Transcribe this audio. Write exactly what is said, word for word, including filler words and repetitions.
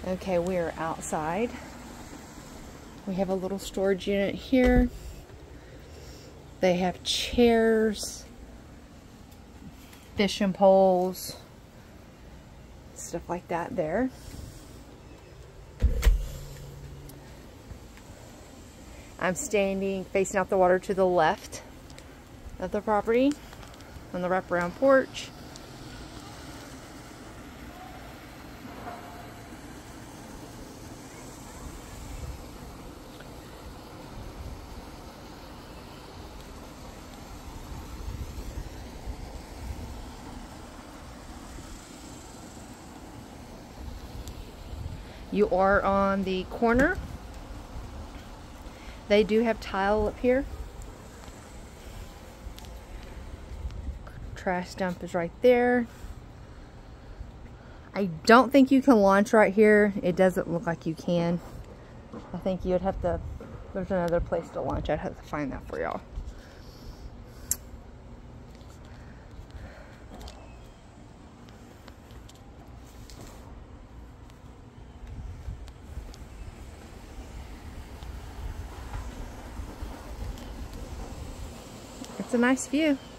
Okay, we're outside. We have a little storage unit here. They have chairs, fishing poles, stuff like that there. I'm standing facing out the water to the left of the property on the wraparound porch. You are on the corner. They do have tile up here. Trash dump is right there. I don't think you can launch right here. It doesn't look like you can. I think you'd have to, there's another place to launch. I'd have to find that for y'all. It's a nice view.